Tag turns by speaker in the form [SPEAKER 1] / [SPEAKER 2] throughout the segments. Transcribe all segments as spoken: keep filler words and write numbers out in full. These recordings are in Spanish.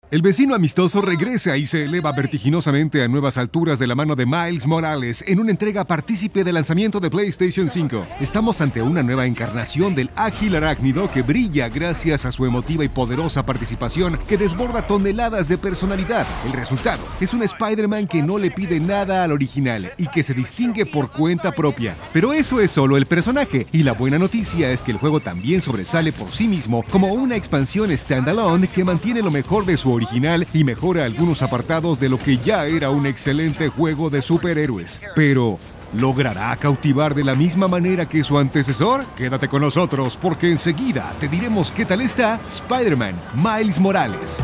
[SPEAKER 1] El vecino amistoso regresa y se eleva vertiginosamente a nuevas alturas de la mano de Miles Morales en una entrega partícipe del lanzamiento de PlayStation cinco. Estamos ante una nueva encarnación del ágil arácnido que brilla gracias a su emotiva y poderosa participación que desborda toneladas de personalidad. El resultado es un Spider-Man que no le pide nada al original y que se distingue por cuenta propia. Pero eso es solo el personaje, y la buena noticia es que el juego también sobresale por sí mismo como una expansión standalone que mantiene lo mejor de su original y mejora algunos apartados de lo que ya era un excelente juego de superhéroes. Pero, ¿logrará cautivar de la misma manera que su antecesor? Quédate con nosotros porque enseguida te diremos qué tal está Spider-Man Miles Morales.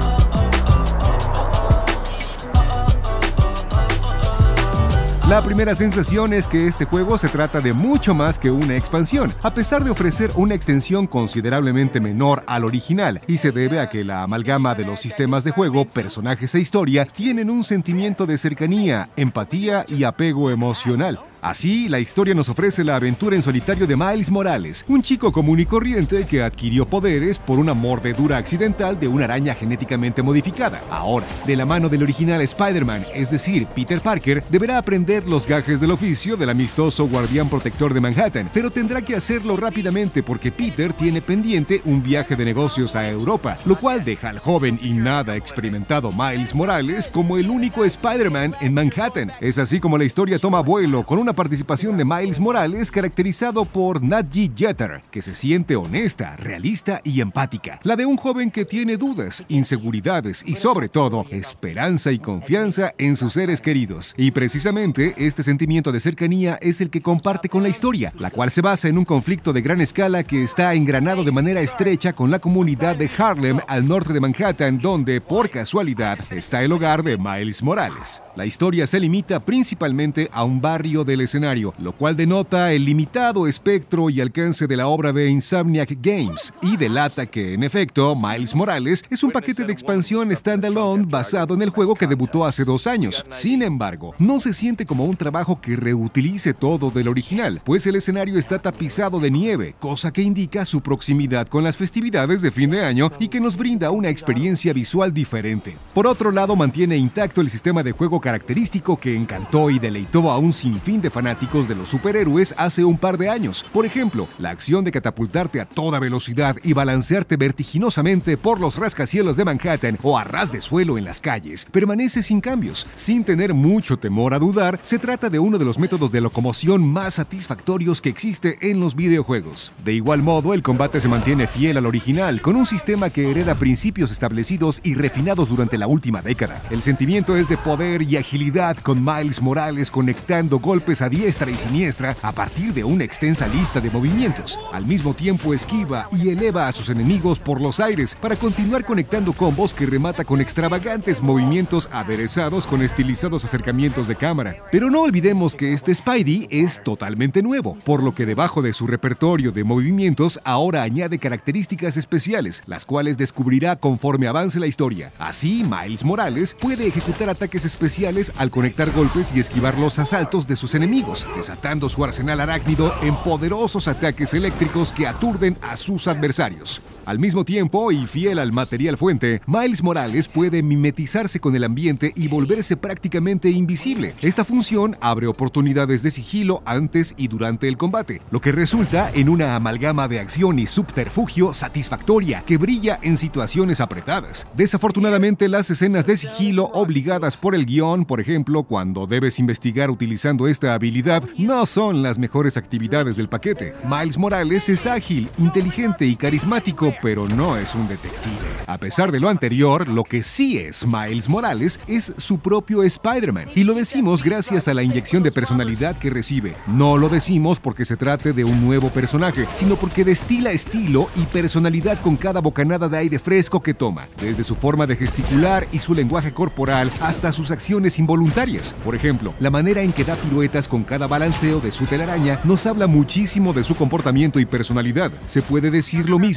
[SPEAKER 1] La primera sensación es que este juego se trata de mucho más que una expansión, a pesar de ofrecer una extensión considerablemente menor al original, y se debe a que la amalgama de los sistemas de juego, personajes e historia tienen un sentimiento de cercanía, empatía y apego emocional. Así, la historia nos ofrece la aventura en solitario de Miles Morales, un chico común y corriente que adquirió poderes por una mordedura accidental de una araña genéticamente modificada. Ahora, de la mano del original Spider-Man, es decir, Peter Parker, deberá aprender los gajes del oficio del amistoso guardián protector de Manhattan, pero tendrá que hacerlo rápidamente porque Peter tiene pendiente un viaje de negocios a Europa, lo cual deja al joven y nada experimentado Miles Morales como el único Spider-Man en Manhattan. Es así como la historia toma vuelo con una participación de Miles Morales caracterizado por Nadji Jeter, que se siente honesta, realista y empática. La de un joven que tiene dudas, inseguridades y sobre todo, esperanza y confianza en sus seres queridos. Y precisamente este sentimiento de cercanía es el que comparte con la historia, la cual se basa en un conflicto de gran escala que está engranado de manera estrecha con la comunidad de Harlem al norte de Manhattan, donde, por casualidad, está el hogar de Miles Morales. La historia se limita principalmente a un barrio del escenario, lo cual denota el limitado espectro y alcance de la obra de Insomniac Games, y delata que, en efecto, Miles Morales es un paquete de expansión standalone basado en el juego que debutó hace dos años. Sin embargo, no se siente como un trabajo que reutilice todo del original, pues el escenario está tapizado de nieve, cosa que indica su proximidad con las festividades de fin de año y que nos brinda una experiencia visual diferente. Por otro lado, mantiene intacto el sistema de juego característico que encantó y deleitó a un sinfín de fanáticos de los superhéroes hace un par de años. Por ejemplo, la acción de catapultarte a toda velocidad y balancearte vertiginosamente por los rascacielos de Manhattan o a ras de suelo en las calles permanece sin cambios. Sin tener mucho temor a dudar, se trata de uno de los métodos de locomoción más satisfactorios que existe en los videojuegos. De igual modo, el combate se mantiene fiel al original, con un sistema que hereda principios establecidos y refinados durante la última década. El sentimiento es de poder y agilidad, con Miles Morales conectando golpes a diestra y siniestra a partir de una extensa lista de movimientos. Al mismo tiempo esquiva y eleva a sus enemigos por los aires para continuar conectando combos que remata con extravagantes movimientos aderezados con estilizados acercamientos de cámara. Pero no olvidemos que este Spidey es totalmente nuevo, por lo que debajo de su repertorio de movimientos ahora añade características especiales, las cuales descubrirá conforme avance la historia. Así, Miles Morales puede ejecutar ataques especiales al conectar golpes y esquivar los asaltos de sus enemigos, desatando su arsenal arácnido en poderosos ataques eléctricos que aturden a sus adversarios. Al mismo tiempo, y fiel al material fuente, Miles Morales puede mimetizarse con el ambiente y volverse prácticamente invisible. Esta función abre oportunidades de sigilo antes y durante el combate, lo que resulta en una amalgama de acción y subterfugio satisfactoria que brilla en situaciones apretadas. Desafortunadamente, las escenas de sigilo obligadas por el guión, por ejemplo, cuando debes investigar utilizando esta habilidad, no son las mejores actividades del paquete. Miles Morales es ágil, inteligente y carismático, pero no es un detective. A pesar de lo anterior, lo que sí es Miles Morales es su propio Spider-Man, y lo decimos gracias a la inyección de personalidad que recibe. No lo decimos porque se trate de un nuevo personaje, sino porque destila estilo y personalidad con cada bocanada de aire fresco que toma, desde su forma de gesticular y su lenguaje corporal hasta sus acciones involuntarias. Por ejemplo, la manera en que da piruetas con cada balanceo de su telaraña nos habla muchísimo de su comportamiento y personalidad. Se puede decir lo mismo de su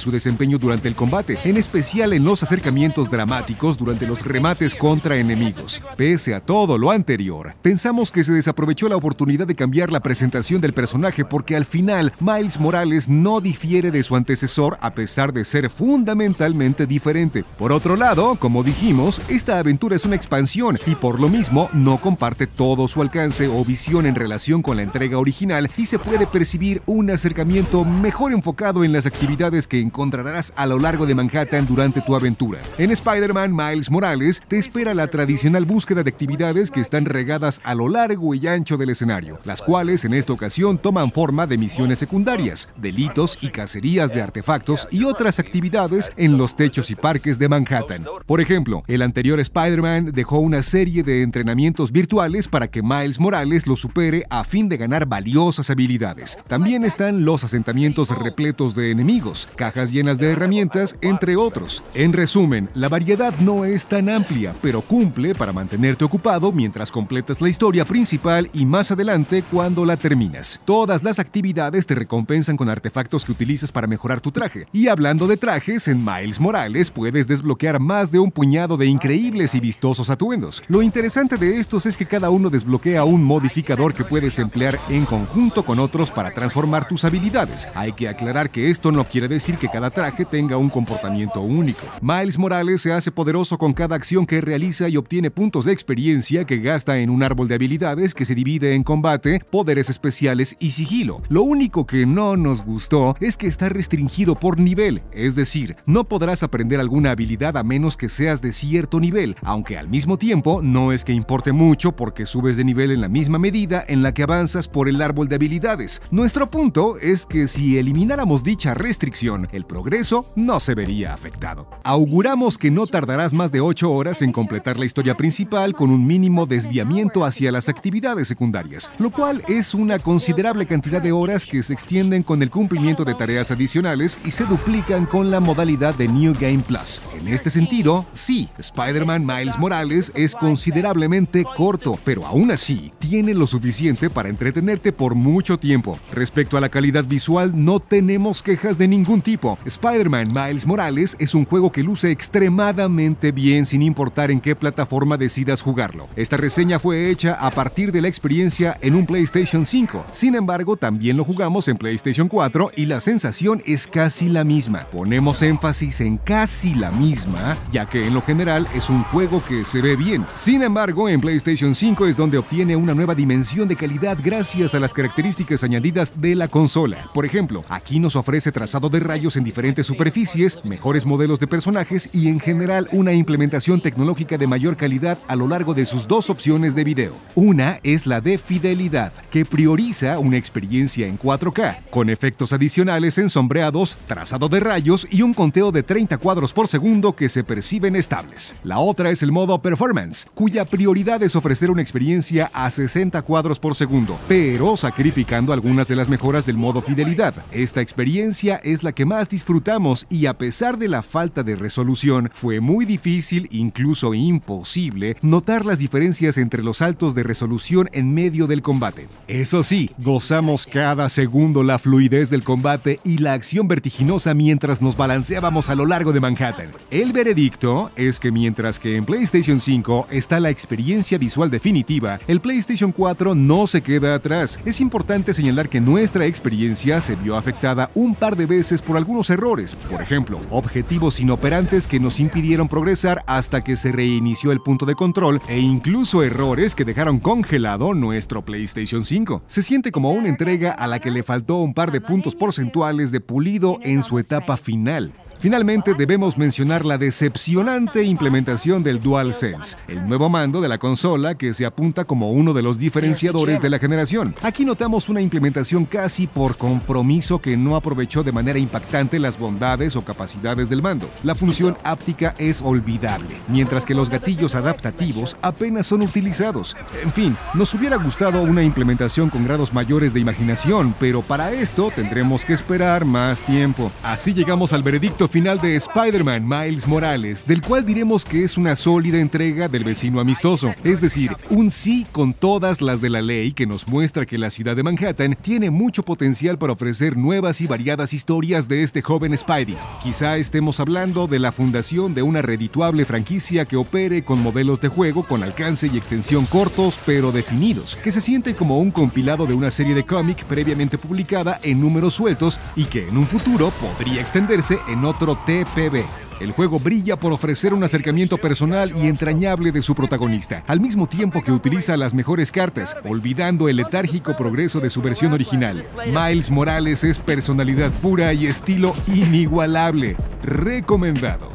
[SPEAKER 1] su desempeño durante el combate, en especial en los acercamientos dramáticos durante los remates contra enemigos. Pese a todo lo anterior, pensamos que se desaprovechó la oportunidad de cambiar la presentación del personaje porque al final Miles Morales no difiere de su antecesor a pesar de ser fundamentalmente diferente. Por otro lado, como dijimos, esta aventura es una expansión y por lo mismo no comparte todo su alcance o visión en relación con la entrega original y se puede percibir un acercamiento mejor enfocado en las actividades que encontrarás a lo largo de Manhattan durante tu aventura. En Spider-Man Miles Morales te espera la tradicional búsqueda de actividades que están regadas a lo largo y ancho del escenario, las cuales en esta ocasión toman forma de misiones secundarias, delitos y cacerías de artefactos y otras actividades en los techos y parques de Manhattan. Por ejemplo, el anterior Spider-Man dejó una serie de entrenamientos virtuales para que Miles Morales lo supere a fin de ganar valiosas habilidades. También están los asentamientos repletos de enemigos, cajas llenas de herramientas, entre otros. En resumen, la variedad no es tan amplia, pero cumple para mantenerte ocupado mientras completas la historia principal y más adelante cuando la terminas. Todas las actividades te recompensan con artefactos que utilizas para mejorar tu traje. Y hablando de trajes, en Miles Morales puedes desbloquear más de un puñado de increíbles y vistosos atuendos. Lo interesante de estos es que cada uno desbloquea un modificador que puedes emplear en conjunto con otros para transformar tus habilidades. Hay que aclarar que esto no quiere decir que cada traje tenga un comportamiento único. Miles Morales se hace poderoso con cada acción que realiza y obtiene puntos de experiencia que gasta en un árbol de habilidades que se divide en combate, poderes especiales y sigilo. Lo único que no nos gustó es que está restringido por nivel, es decir, no podrás aprender alguna habilidad a menos que seas de cierto nivel, aunque al mismo tiempo no es que importe mucho porque subes de nivel en la misma medida en la que avanzas por el árbol de habilidades. Nuestro punto es que si elimináramos dicha restricción, el progreso no se vería afectado. Auguramos que no tardarás más de ocho horas en completar la historia principal con un mínimo desviamiento hacia las actividades secundarias, lo cual es una considerable cantidad de horas que se extienden con el cumplimiento de tareas adicionales y se duplican con la modalidad de New Game Plus. En este sentido, sí, Spider-Man Miles Morales es considerablemente corto, pero aún así tiene lo suficiente para entretenerte por mucho tiempo. Respecto a la calidad visual, no tenemos quejas de ningún tipo. Spider-Man Miles Morales es un juego que luce extremadamente bien sin importar en qué plataforma decidas jugarlo. Esta reseña fue hecha a partir de la experiencia en un PlayStation cinco. Sin embargo, también lo jugamos en PlayStation cuatro y la sensación es casi la misma. Ponemos énfasis en casi la misma, ya que en lo general es un juego que se ve bien. Sin embargo, en PlayStation cinco es donde obtiene una nueva dimensión de calidad gracias a las características añadidas de la consola. Por ejemplo, aquí nos ofrece trazado de rayos en diferentes superficies, mejores modelos de personajes y en general una implementación tecnológica de mayor calidad a lo largo de sus dos opciones de video. Una es la de fidelidad, que prioriza una experiencia en cuatro K, con efectos adicionales en sombreados, trazado de rayos y un conteo de treinta cuadros por segundo que se perciben estables. La otra es el modo Performance, cuya prioridad es ofrecer una experiencia a sesenta cuadros por segundo, pero sacrificando algunas de las mejoras del modo Fidelidad. Esta experiencia es la que más disfrutamos y a pesar de la falta de resolución, fue muy difícil, incluso imposible, notar las diferencias entre los saltos de resolución en medio del combate. Eso sí, gozamos cada segundo la fluidez del combate y la acción vertiginosa mientras nos balanceábamos a lo largo de Manhattan. El veredicto es que mientras que en PlayStation cinco está la experiencia visual definitiva, el PlayStation cuatro no se queda atrás. Es importante señalar que nuestra experiencia se vio afectada un par de veces por algunos errores, por ejemplo, objetivos inoperantes que nos impidieron progresar hasta que se reinició el punto de control e incluso errores que dejaron congelado nuestro PlayStation cinco. Se siente como una entrega a la que le faltó un par de puntos porcentuales de pulido en su etapa final. Finalmente, debemos mencionar la decepcionante implementación del DualSense, el nuevo mando de la consola que se apunta como uno de los diferenciadores de la generación. Aquí notamos una implementación casi por compromiso que no aprovechó de manera impactante las bondades o capacidades del mando. La función áptica es olvidable, mientras que los gatillos adaptativos apenas son utilizados. En fin, nos hubiera gustado una implementación con grados mayores de imaginación, pero para esto tendremos que esperar más tiempo. Así llegamos al veredicto final de Spider-Man Miles Morales, del cual diremos que es una sólida entrega del vecino amistoso, es decir, un sí con todas las de la ley que nos muestra que la ciudad de Manhattan tiene mucho potencial para ofrecer nuevas y variadas historias de este joven Spidey. Quizá estemos hablando de la fundación de una redituable franquicia que opere con modelos de juego con alcance y extensión cortos pero definidos, que se siente como un compilado de una serie de cómic previamente publicada en números sueltos y que en un futuro podría extenderse en otro T P B. El juego brilla por ofrecer un acercamiento personal y entrañable de su protagonista, al mismo tiempo que utiliza las mejores cartas, olvidando el letárgico progreso de su versión original. Miles Morales es personalidad pura y estilo inigualable. Recomendado.